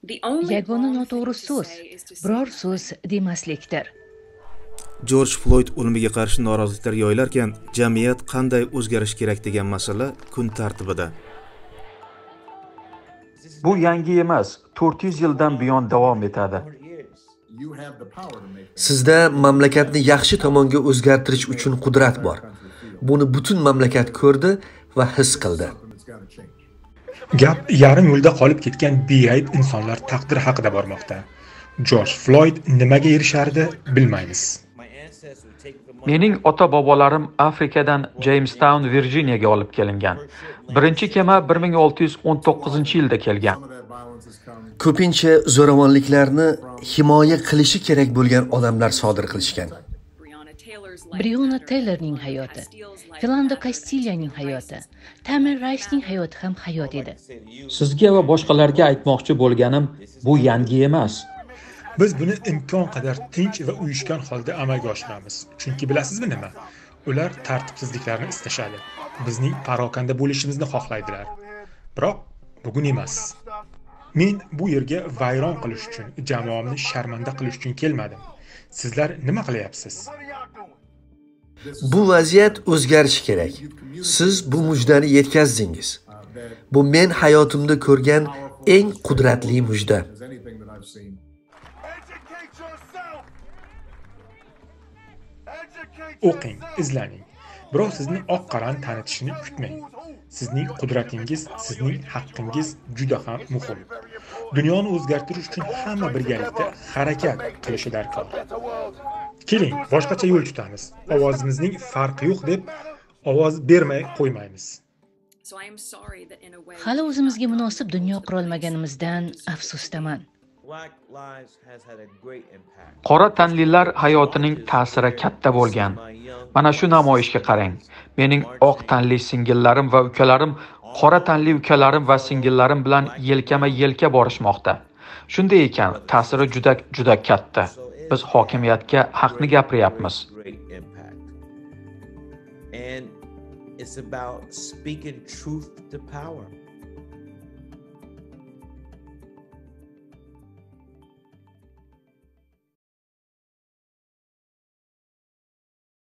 Yagona noto'g'ri so'z biror so'z demaslikdir. Jorj Floyd o'limiga qarshi noroziliklar yoyilarkan, jamiyat qanday o'zgarish kerak degan masala kun tartibida. Bu yangi emas, 400 yildan buyon davom etadi. Sizda mamlakatni yaxshi tomonga o'zgartirish uchun qudrat bor. Buni butun mamlakat ko'rdi va his qildi. Gap yarim yo'lda qolib ketgan beayb insonlar taqdiri haqida bormoqda. Jorj Floyd nimaga erishardi, bilmaymiz. Mening ota-bobolarim Afrikadan Jamestown, Virginiyaga olib kelingan. Birinchi kema 1619-yilda kelgan. Ko'pincha zo'ravonliklarni himoya qilishi kerak bo'lgan odamlar sodir qilishgan. Breonna Taylorning hayoti, Philando Castillaning hayoti, Tamir Rice'ning hayoti ham hayot edi. Sizga va boshqalarga aytmoqchi bo'lganim, bu yangi emas. Biz buni imkon qadar tinch va uyushgan holda amalga oshiramiz. Chunki bilasizmi nima? Ular tartibsizliklarni istashadi. Bizning parokanda bo'lishimizni xohlaydilar. Biroq bugun emas. Men bu yerga vayron qilish uchun, jamoamni sharmanda qilish uchun kelmadim. Sizlar nima qilyapsiz? Bu vaziyat o'zgarishi kerak. Siz bu mujdani yetkazdingiz. Bu men hayotimda ko'rgan eng qudratli mujda. O'qing, izlaning. Birov sizni oq-qorani tanitishini kutmang. Sizning qudratingiz, sizning haqqingiz juda ham muhim. Dunyoni o'zgartirish uchun hamma birgalikda harakat qilishi darkor. Keling, boshqacha yo'l tutamiz. Ovozimizning farqi yo'q deb ovoz bermay qo'ymaymiz. Hali o'zimizga munosib dunyo qurolmaganimizdan afsusdaman. Qora tanlilar hayotining ta'siri katta bo'lgan. Mana shu namoyishga qarang. Mening oq tanli singillarim va ukalarim qora tanli ukalarim va singillarim bilan yelkama-yelka borishmoqda. Shunday ekan, ta'siri juda katta. Biz hokimiyatga haqni gapiryapmiz. And it's about speaking truth to power.